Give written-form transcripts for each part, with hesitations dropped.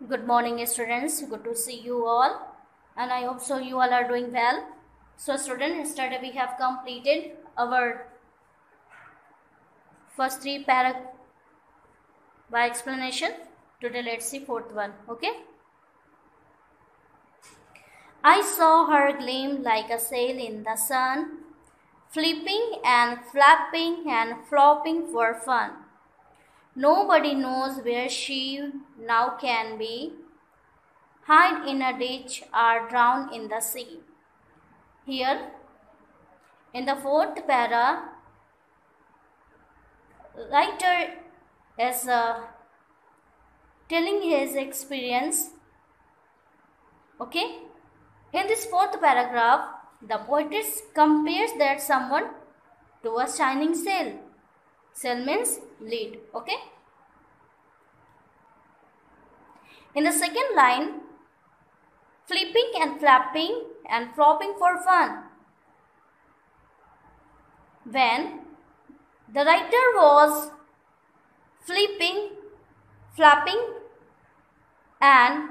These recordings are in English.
Good morning, students. Good to see you all, and I hope so you all are doing well. So, students, yesterday we have completed our first three paragraph by explanation. Today, let's see fourth one. Okay. I saw her gleam like a sail in the sun, flipping and flapping and flopping for fun. Nobody knows where she now can be. Hide in a ditch or drown in the sea. Here, in the fourth para, writer is telling his experience. Okay, in this fourth paragraph, the poetess compares that someone to a shining sail. Sail means lead. Okay. In the second line, flipping and flapping and flopping for fun. When the writer was flipping, flapping and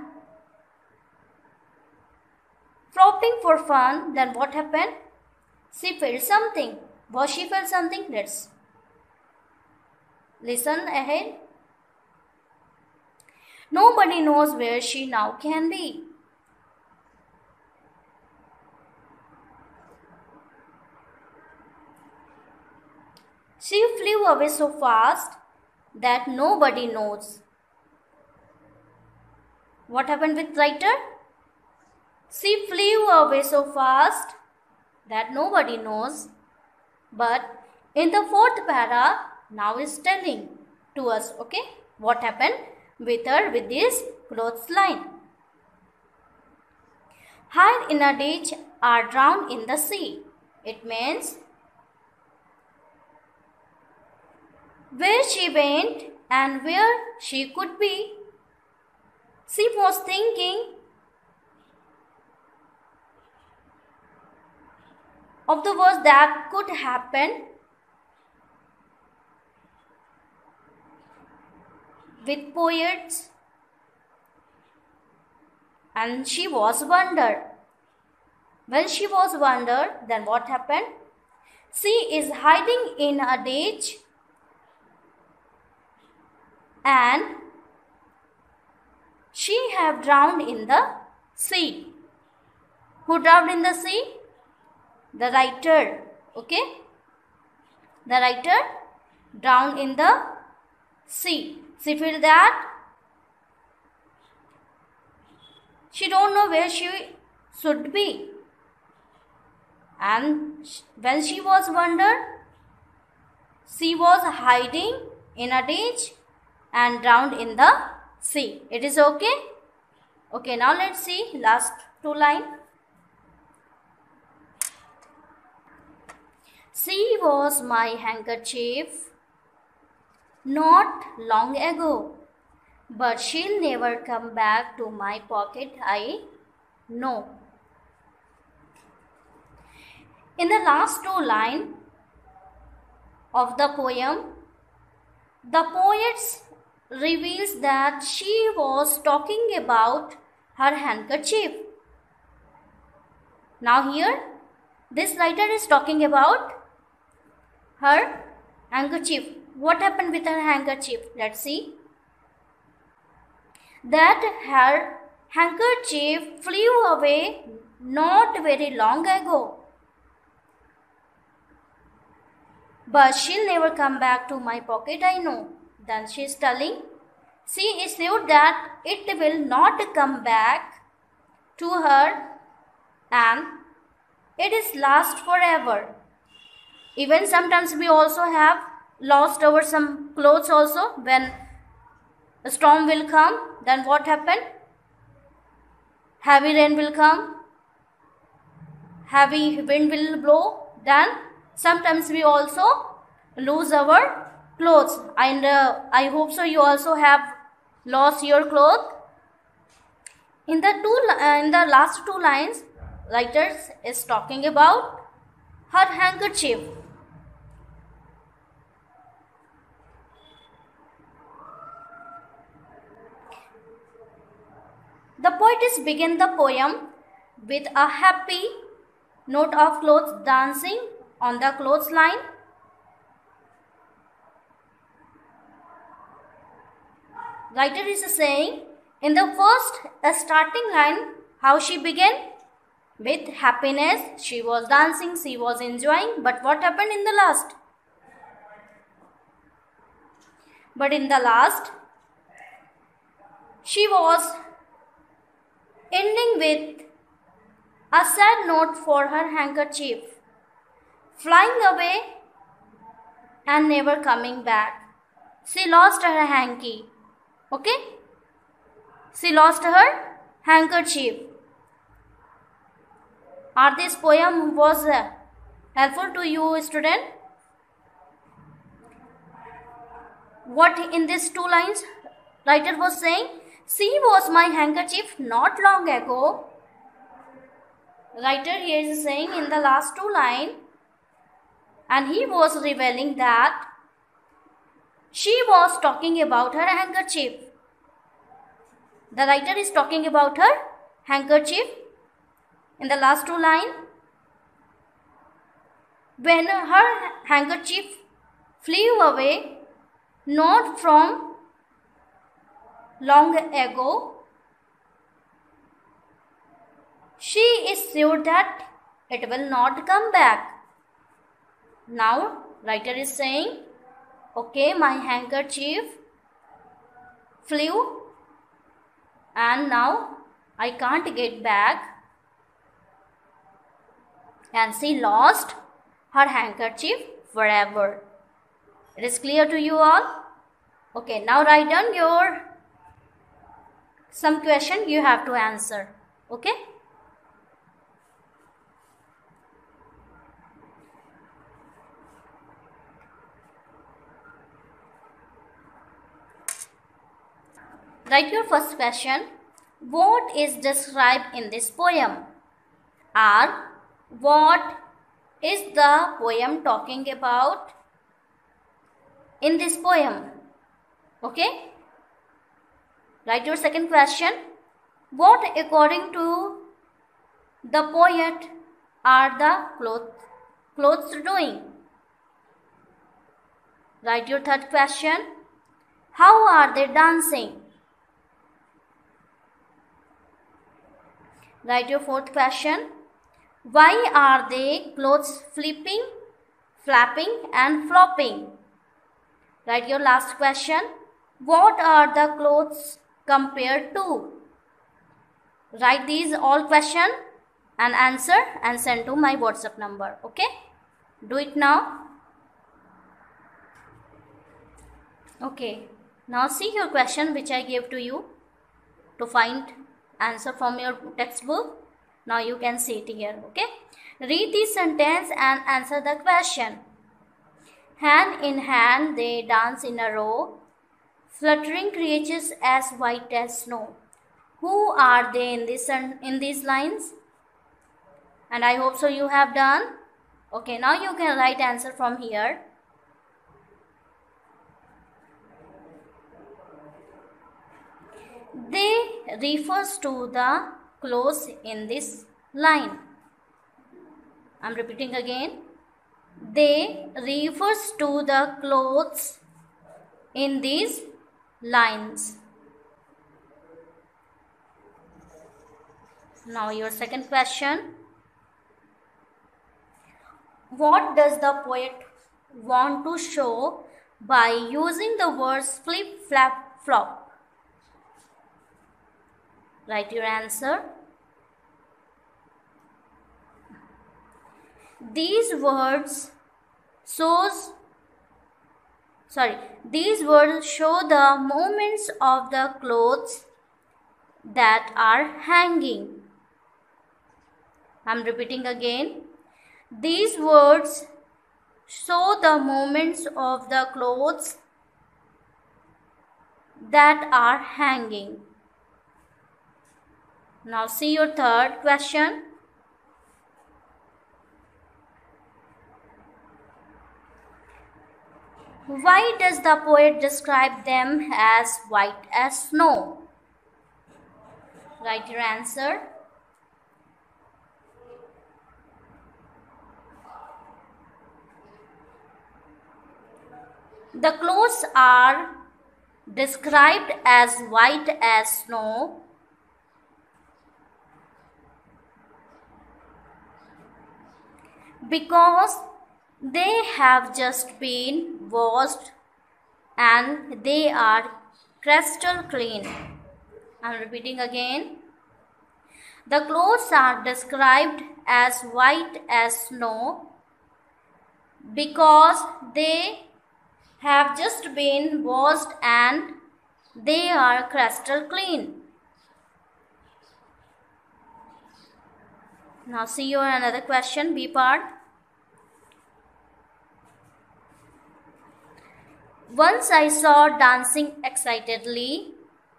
flopping for fun, then what happened? She felt something. Was she felt something? Let's listen ahead. Nobody knows where she now can be. She flew away so fast that nobody knows. What happened with writer? She flew away so fast that nobody knows. But in the fourth para, now is telling to us, okay, what happened with her with this clothes line. Hide in a ditch or drown in the sea. It means where she went and where she could be. She was thinking of the worst that could happen with poets, and she was wondered. When she was wondered, then what happened? She is hiding in a ditch and she have drowned in the sea. Who drowned in the sea? The writer. Okay. The writer drowned in the sea. She feel that she don't know where she should be. And when she was wondered, she was hiding in a ditch and drowned in the sea. It is okay? Okay, now let's see last two lines. She was my handkerchief not long ago, but she'll never come back to my pocket, I know. In the last two lines of the poem, the poet reveals that she was talking about her handkerchief. Now here, this writer is talking about her handkerchief. What happened with her handkerchief? Let's see. That her handkerchief flew away not very long ago. But she'll never come back to my pocket, I know. Then she is telling, she is sure that it will not come back to her and it is last forever. Even sometimes we also have lost our some clothes also. When a storm will come, then what happened? Heavy rain will come, heavy wind will blow, then sometimes we also lose our clothes. And I hope so you also have lost your clothes. In the last two lines, writer is talking about her handkerchief. poetess began the poem with a happy note of clothes dancing on the clothesline. Writer is saying in the first starting line how she began with happiness. She was dancing, she was enjoying, but what happened in the last? But in the last, she was ending with a sad note for her handkerchief, flying away and never coming back. She lost her hanky. Okay? She lost her handkerchief. Are this poem was helpful to you, student? What in these two lines writer was saying? She was my handkerchief not long ago. Writer here is saying in the last two lines, and he was revealing that she was talking about her handkerchief. The writer is talking about her handkerchief in the last two lines. When her handkerchief flew away, not from long ago, she is sure that it will not come back. Now, writer is saying, okay, my handkerchief flew and now I can't get back. And she lost her handkerchief forever. It is clear to you all? Okay, now write down your some question you have to answer. Okay? Write your first question. What is described in this poem? Or what is the poem talking about in this poem? Okay? Write your second question. What according to the poet are the clothes doing? Write your third question. How are they dancing? Write your fourth question. Why are they clothes flipping, flapping and flopping? Write your last question. What are the clothes compared to? Write these all questions and answer and send to my WhatsApp number. Okay? Do it now. Okay. Now see your question which I gave to you to find answer from your textbook. Now you can see it here. Okay? Read the sentence and answer the question. Hand in hand they dance in a row, fluttering creatures as white as snow. Who are they in these lines? And I hope so you have done. Okay, now you can write answer from here. They refers to the clothes in this line. I am repeating again. They refers to the clothes in these lines. Now your second question. What does the poet want to show by using the words flip, flap, flop? Write your answer. These words show the movements of the clothes that are hanging. I am repeating again. These words show the movements of the clothes that are hanging. Now see your third question. Why does the poet describe them as white as snow? Write your answer. The clothes are described as white as snow because they have just been washed and they are crystal clean. I am repeating again. The clothes are described as white as snow because they have just been washed and they are crystal clean. Now see your another question, B part. Once I saw dancing excitedly,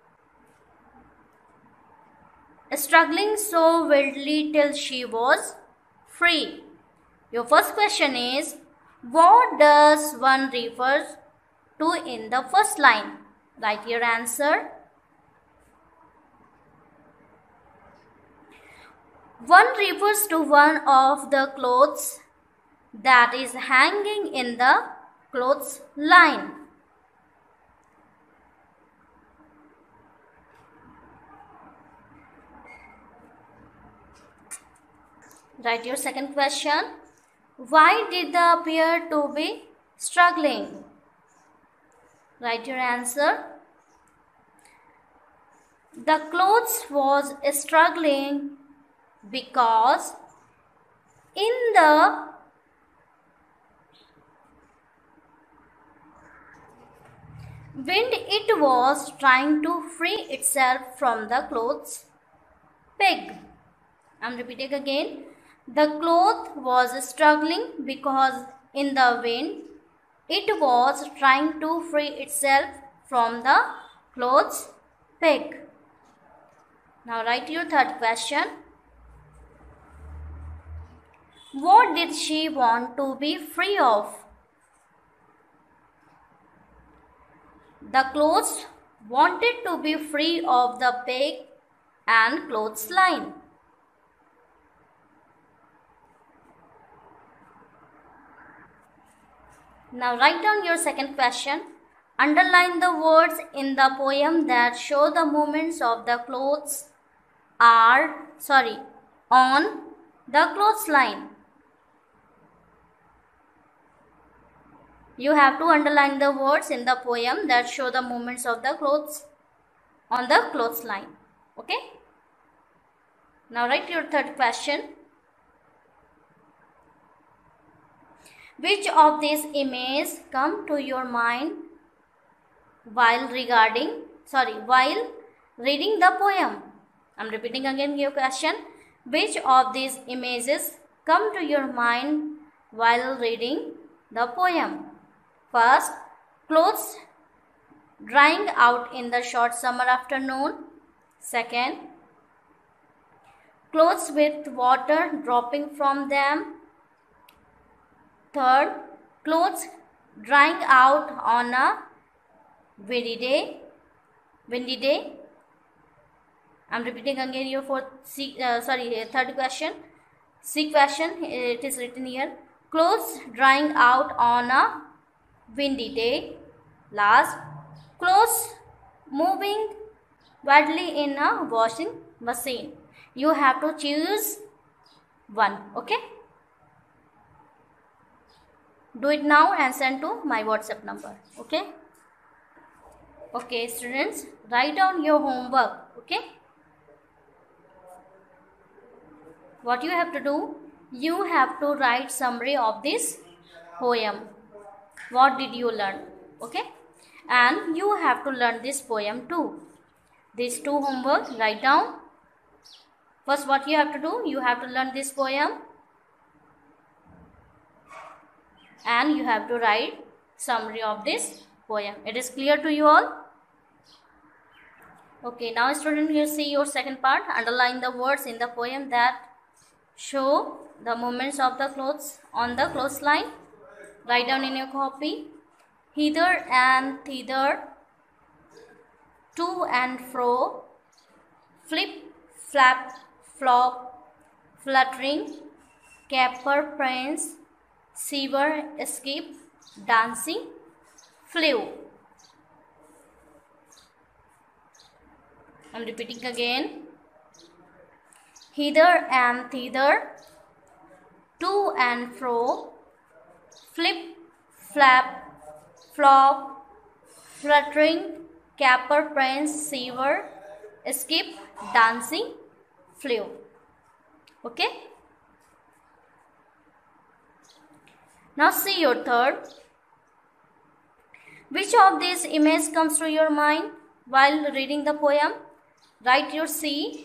struggling so wildly till she was free. Your first question is, what does one refer to in the first line? Write your answer. One refers to one of the clothes that is hanging in the clothes line. Write your second question. Why did they appear to be struggling? Write your answer. The clothes was struggling because in the wind it was trying to free itself from the clothes peg. I am repeating again. The cloth was struggling because in the wind it was trying to free itself from the clothes peg. Now write your third question. What did she want to be free of? The clothes wanted to be free of the peg and clothesline. Now write down your second question. Underline the words in the poem that show the movements of the clothes on the clothesline. You have to underline the words in the poem that show the movements of the clothes on the clothesline. Okay? Now write your third question. Which of these images come to your mind while reading the poem? I am repeating again your question. Which of these images come to your mind while reading the poem? First, clothes drying out in the short summer afternoon. Second, clothes with water dropping from them. Third, clothes drying out on a windy day. I am repeating again your third question. C question, it is written here. Clothes drying out on a windy day. Last, clothes moving wildly in a washing machine. You have to choose one. Okay? Do it now and send to my WhatsApp number. Okay? Okay, students, write down your homework. Okay? What you have to do? You have to write summary of this poem. What did you learn? Okay? And you have to learn this poem too. These two homework, write down. First, what you have to do? You have to learn this poem. And you have to write summary of this poem. It is clear to you all? Okay, now student, you see your second part. Underline the words in the poem that show the movements of the clothes on the clothesline. Write down in your copy. Hither and thither, to and fro, flip flap, flop, fluttering, caper, prance, shiver, skip, dancing, flew. I'm repeating again. Hither and thither, to and fro, flip, flap, flop, fluttering, caper, prance, shiver, skip, dancing, flew. Okay. Now see your third. Which of these images comes to your mind while reading the poem? Write your C.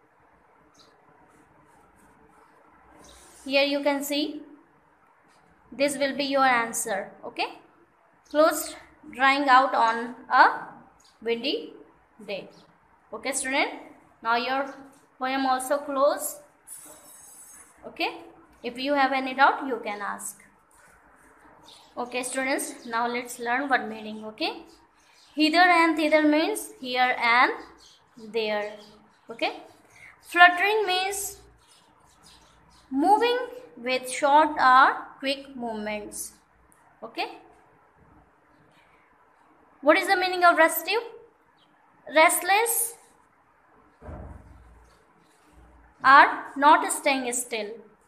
Here you can see. This will be your answer. Okay. Close drying out on a windy day. Okay, student. Now your poem also close. Okay. If you have any doubt, you can ask. Okay, students. Now let's learn word meaning. Okay. Hither and thither means here and there. Okay. Fluttering means moving with short or quick movements. Okay. What is the meaning of restive? Restless or not staying still.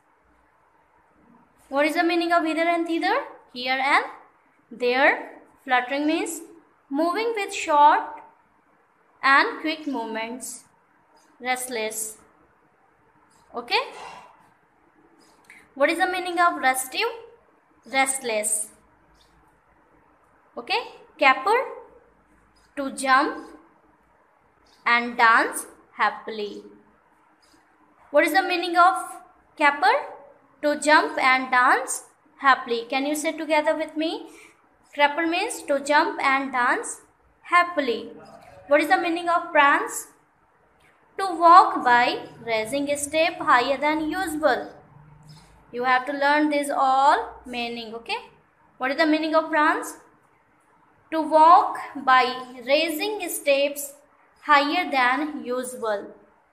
What is the meaning of hither and thither? Here and there. Fluttering means moving with short and quick movements. Restless. Okay. What is the meaning of restive? Restless. Okay. Caper, to jump and dance happily. What is the meaning of caper? To jump and dance happily. Can you say together with me? Caper means to jump and dance happily. What is the meaning of prance? To walk by raising a step higher than usual. You have to learn this all meaning. Okay. What is the meaning of prance? To walk by raising steps higher than usual.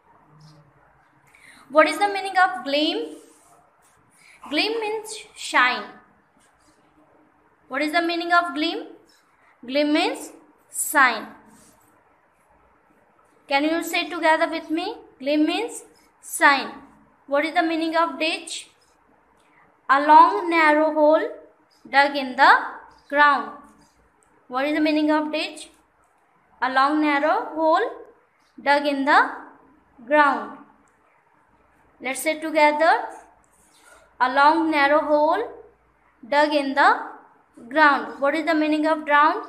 What is the meaning of gleam? Gleam means shine. What is the meaning of gleam? Gleam means shine. Can you say together with me? Gleam means shine. What is the meaning of ditch? A long narrow hole dug in the ground. What is the meaning of ditch? A long narrow hole dug in the ground. Let's say together. A long narrow hole dug in the ground. What is the meaning of drowned?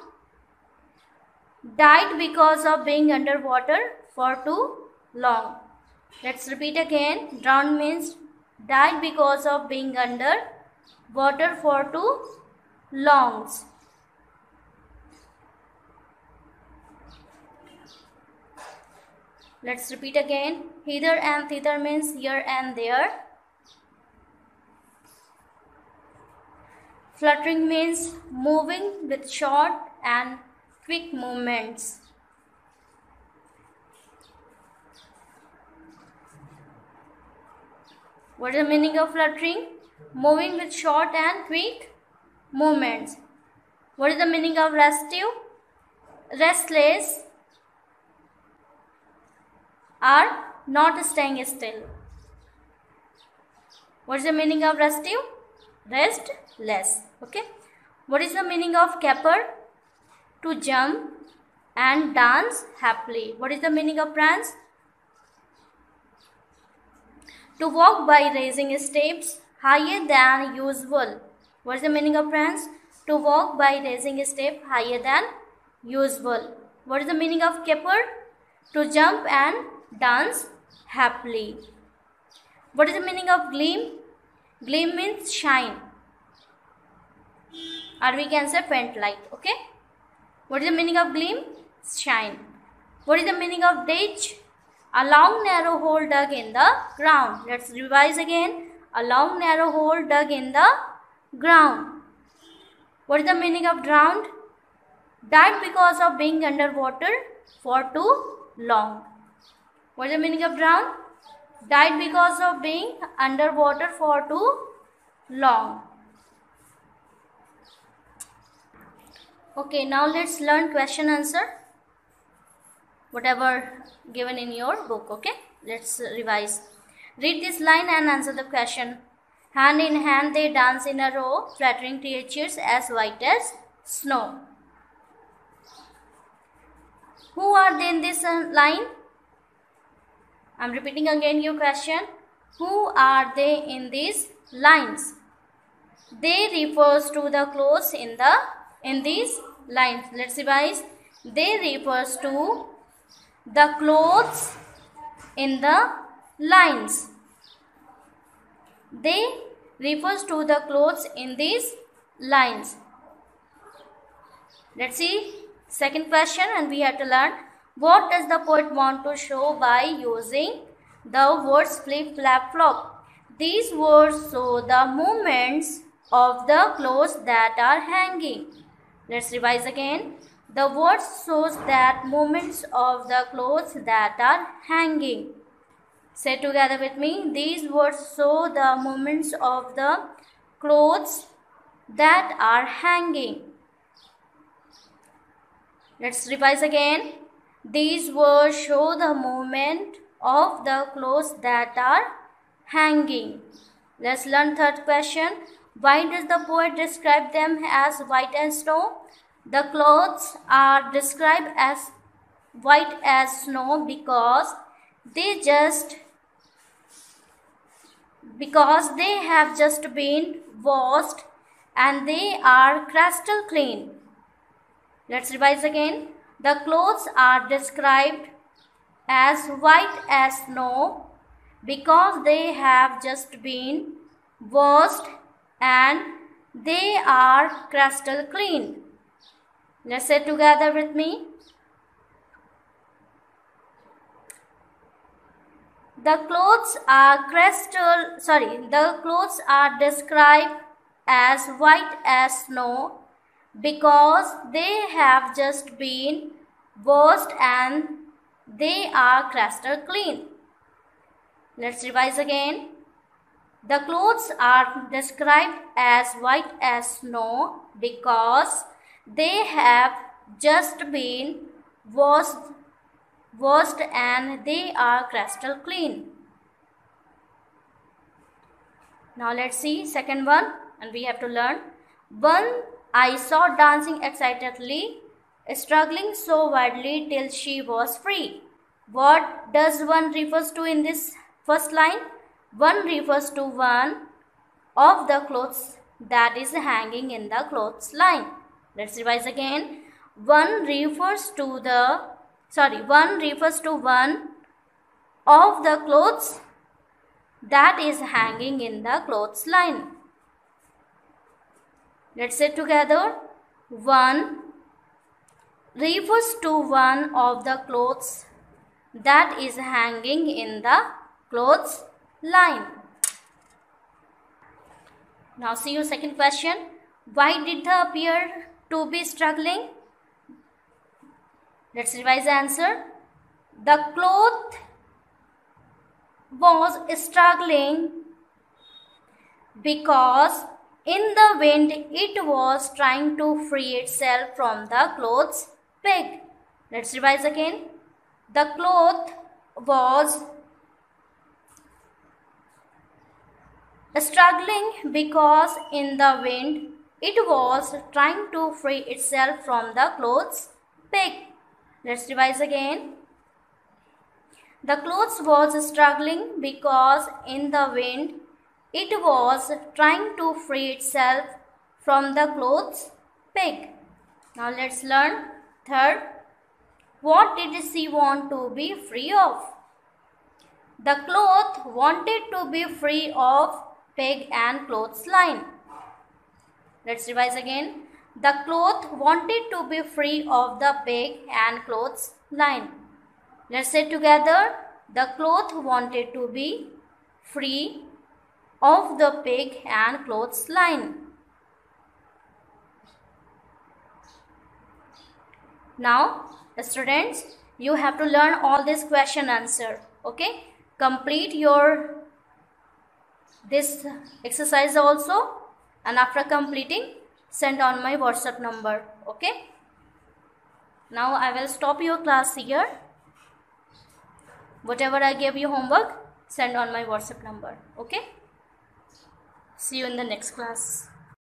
Died because of being underwater for too long. Let's repeat again. Drowned means died because of being under water for too long. Let's repeat again. Hither and thither means here and there. Fluttering means moving with short and quick movements. What is the meaning of fluttering? Moving with short and quick movements. What is the meaning of restive? Restless or not staying still. What is the meaning of restive? Restless. Okay. What is the meaning of caper? To jump and dance happily. What is the meaning of prance? To walk by raising steps higher than usual. What is the meaning of prance? To walk by raising a step higher than usual. What is the meaning of caper? To jump and dance happily. What is the meaning of gleam? Gleam means shine. Or we can say faint light. Okay. What is the meaning of gleam? Shine. What is the meaning of ditch? A long narrow hole dug in the ground. Let's revise again. A long narrow hole dug in the ground. What is the meaning of drowned? Died because of being underwater for too long. What is the meaning of drown? Died because of being underwater for too long. Okay, now let's learn question answer. Whatever given in your book. Okay, let's revise. Read this line and answer the question. Hand in hand they dance in a row, fluttering creatures as white as snow. Who are they in this line? I am repeating again your question. Who are they in these lines? They refers to the clothes in these lines. Let's revise. They refers to the clothes in the lines. They refers to the clothes in these lines. Let's see second question, and we have to learn what does the poet want to show by using the words flip, flap, flop. These words show the movements of the clothes that are hanging. Let's revise again. The words shows that movements of the clothes that are hanging. Say together with me. These words show the movements of the clothes that are hanging. Let's revise again. These words show the movement of the clothes that are hanging. Let's learn third question. Why does the poet describe them as white as snow? The clothes are described as white as snow because they have just been washed and they are crystal clean. Let's revise again. The clothes are described as white as snow because they have just been washed and they are crystal clean. Let's say together with me. The clothes are described as white as snow because they have just been washed and they are crystal clean. Let's revise again. The clothes are described as white as snow because they have just been washed and they are crystal clean. Now let's see second one, and we have to learn. One I saw dancing excitedly, struggling so wildly till she was free. What does one refers to in this first line? One refers to one of the clothes that is hanging in the clothes line. Let's revise again. One refers to one of the clothes that is hanging in the clothes line. Let's say together. One refers to one of the clothes that is hanging in the clothes line. Now see your second question. Why did they appear to be struggling? Let's revise the answer. The cloth was struggling because in the wind it was trying to free itself from the clothes peg. Let's revise again. The cloth was struggling because in the wind it was trying to free itself from the clothes peg. Let's revise again. The clothes was struggling because in the wind it was trying to free itself from the clothes peg. Now let's learn third. What did she want to be free of? The cloth wanted to be free of peg and clothes line. Let's revise again. The cloth wanted to be free of the peg and clothes line. Let's say together. The cloth wanted to be free of the peg and clothes line. Now, students, you have to learn all this question answer. Okay, complete your this exercise also, and after completing send on my WhatsApp number. Okay, now I will stop your class here. Whatever I gave you homework, send on my WhatsApp number. Okay, see you in the next class.